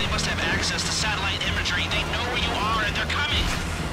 They must have access to satellite imagery. They know where you are and they're coming.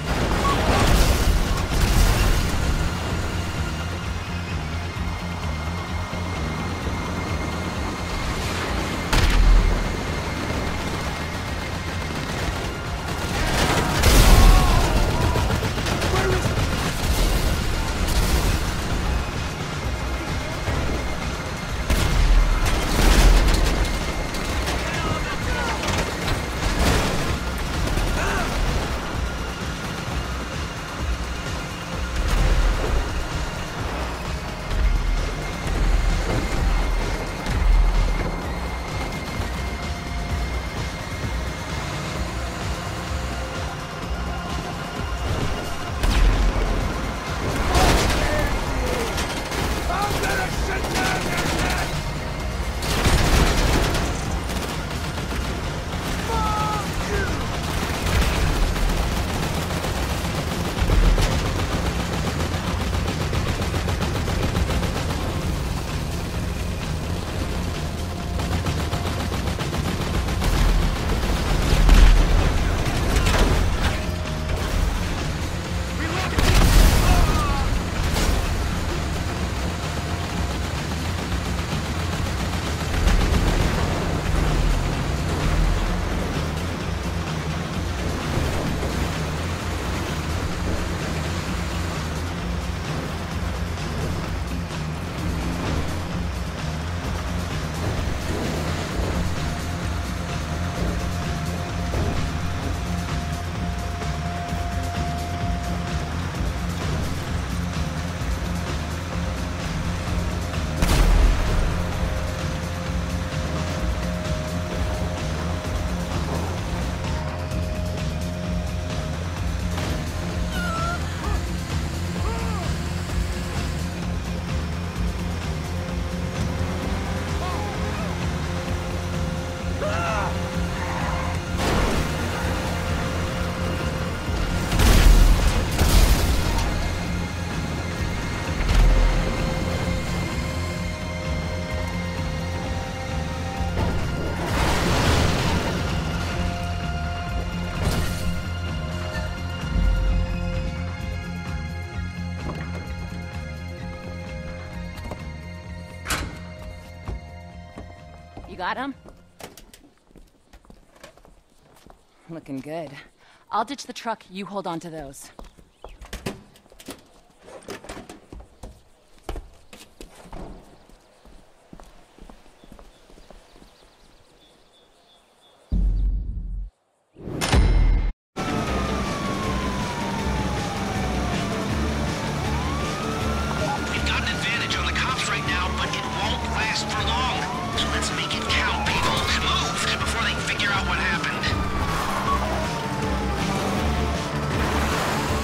Got him? Looking good. I'll ditch the truck, you hold on to those. We've got an advantage on the cops right now, but it won't last for long. So let's make it count, people. Move before they figure out what happened.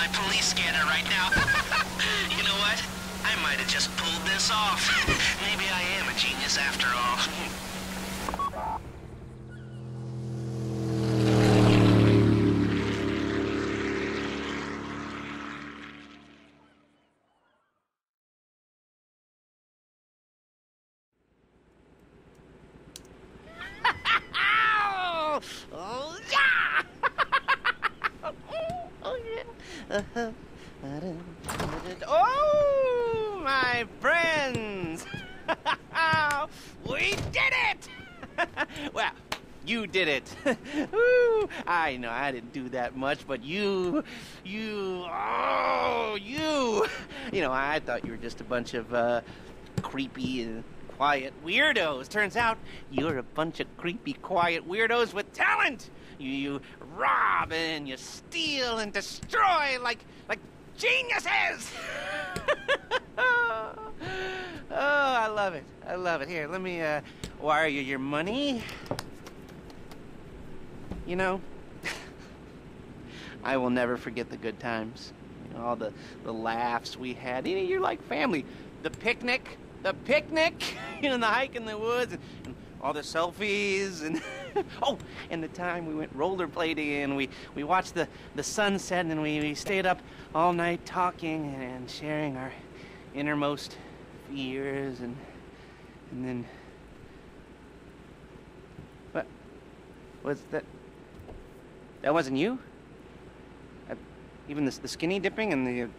my police scanner right now. You know what? I might have just pulled this off. Maybe I am a genius after all. Oh yeah! Oh yeah! Oh, my friends! We did it! Well, you did it. Woo. I know I didn't do that much, but you. You, I thought you were just a bunch of creepy and quiet weirdos. Turns out you're a bunch of creepy, quiet weirdos with talent. You rob and you steal and destroy like geniuses. Oh, I love it. I love it. Here, let me wire you your money. You know, I will never forget the good times. You know, all the laughs we had. You know, you're like family. The picnic, you know, the hike in the woods, and all the selfies, and oh, and the time we went rollerblading, and we watched the sunset, and we stayed up all night talking and sharing our innermost fears, and then what was that? That wasn't you? Even the skinny dipping and the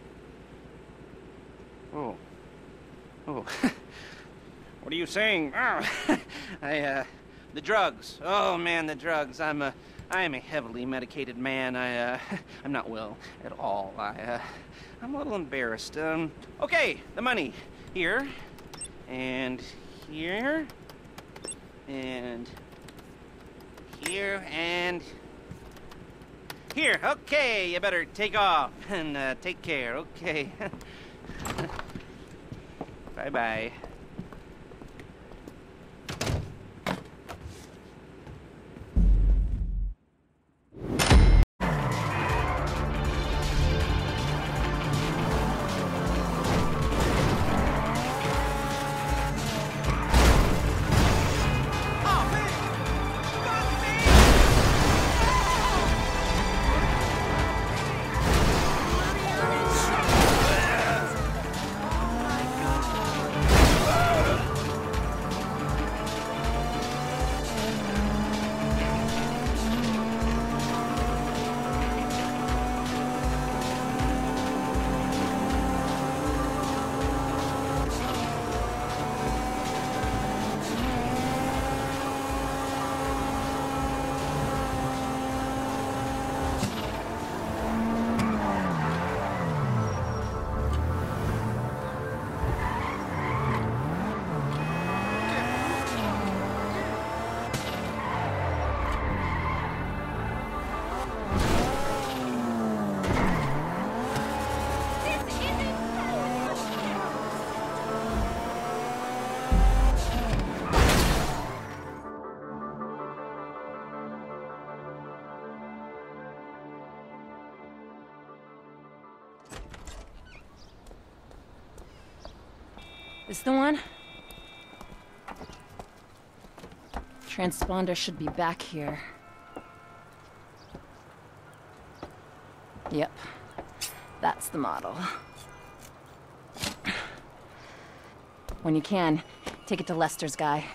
oh. What are you saying? Oh, the drugs. Oh man, the drugs. I am a heavily medicated man. I'm not well at all. I'm a little embarrassed. Okay, the money. Here, and here, and here, and here. Okay, you better take off and take care. Okay. Bye-bye. This the one? Transponder should be back here. Yep. That's the model. When you can, take it to Lester's guy.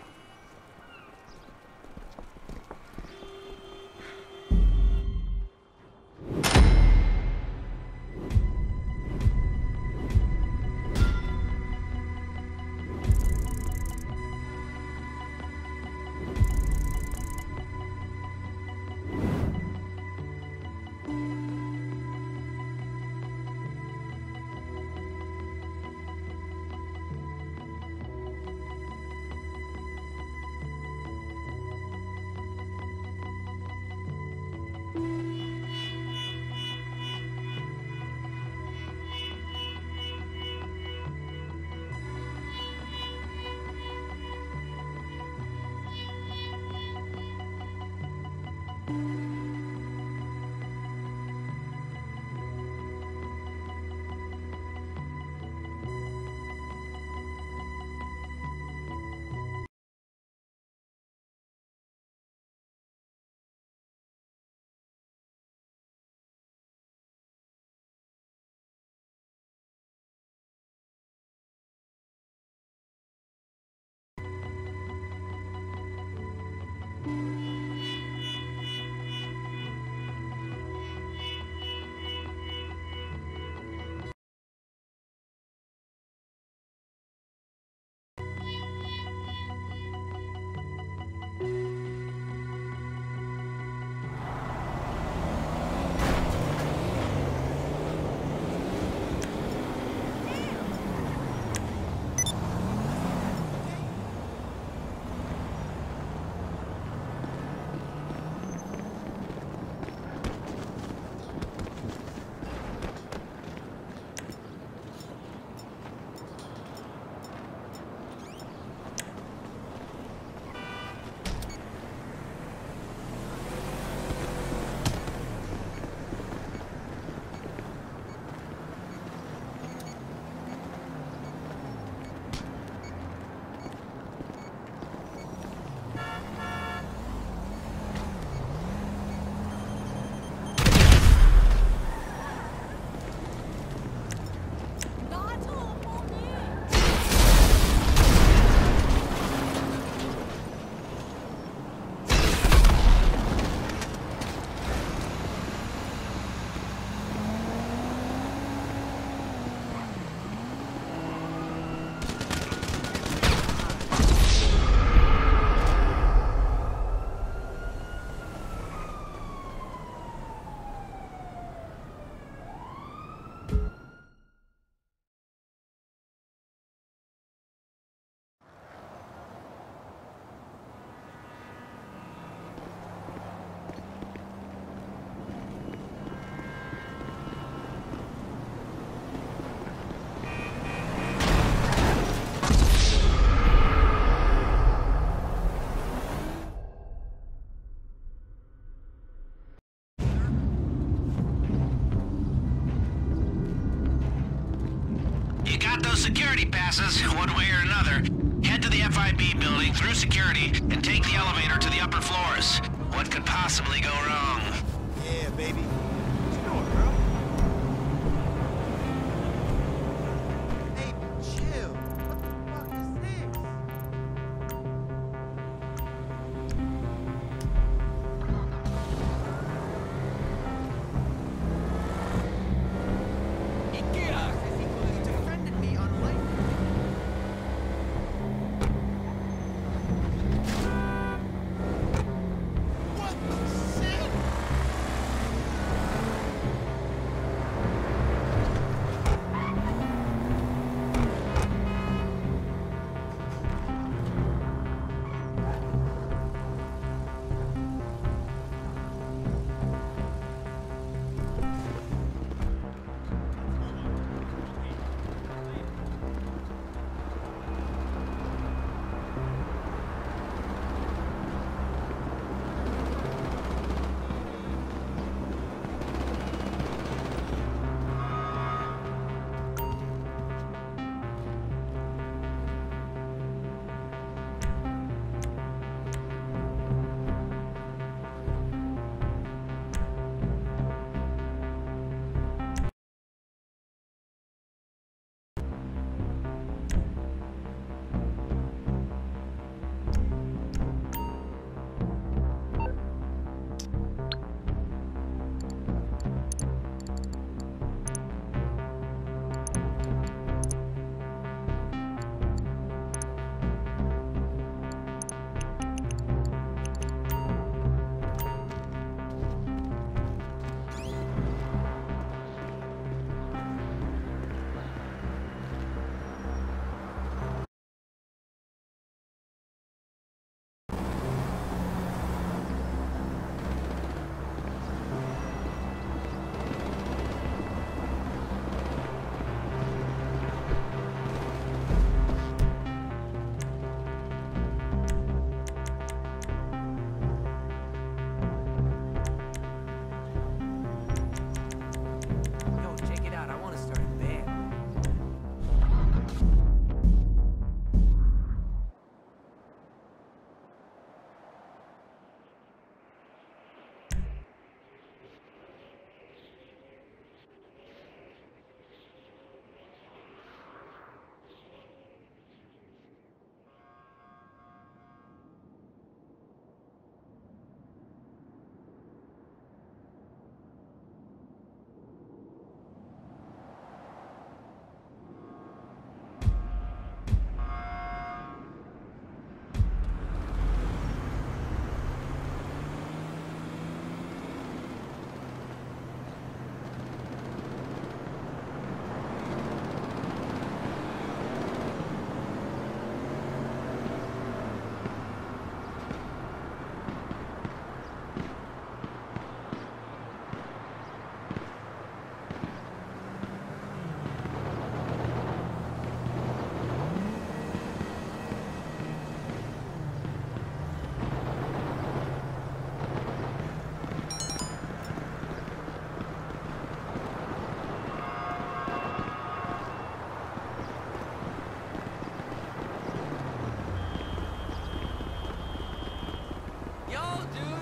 those security passes, one way or another. Head to the FIB building through security and take the elevator to the upper floors. What could possibly go wrong? Yeah, baby. What you doing, girl? Hey, chill. What the fuck is this? Ikea says he defended me on life. What the shit? Yo, check it out. I want to start a band. Yo, dude.